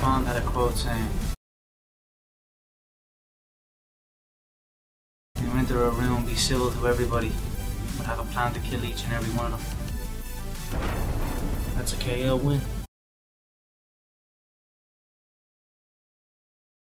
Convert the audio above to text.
Bond had a quote saying, "You enter a room, be civil to everybody, but have a plan to kill each and every one of them." That's a KO win.